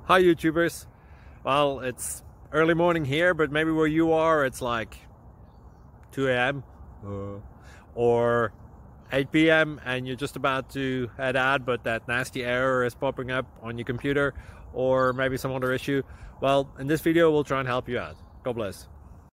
Hi YouTubers. Well, it's early morning here, but maybe where you are it's like 2 a.m. or 8 p.m. and you're just about to head out, but that nasty error is popping up on your computer, or maybe some other issue. Well, in this video we'll try and help you out. God bless.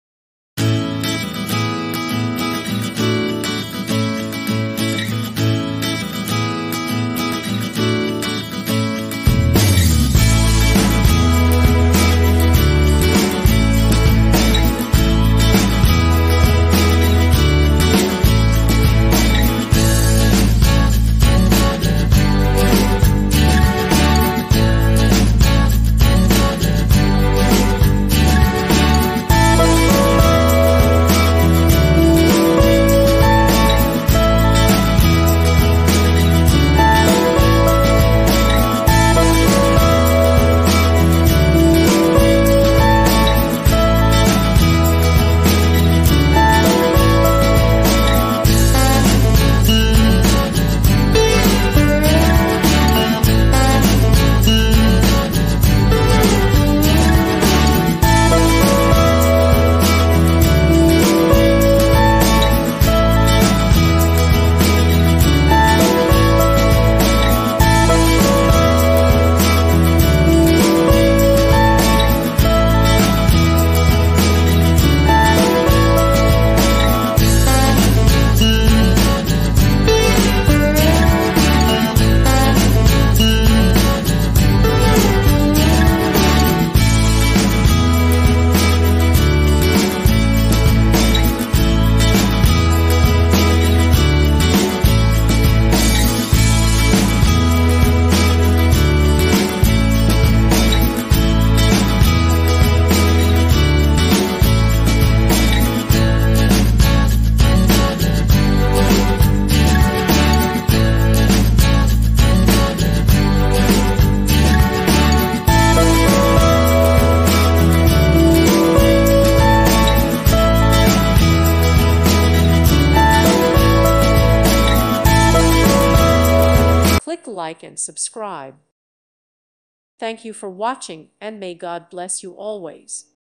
Click like and subscribe. Thank you for watching, and may God bless you always.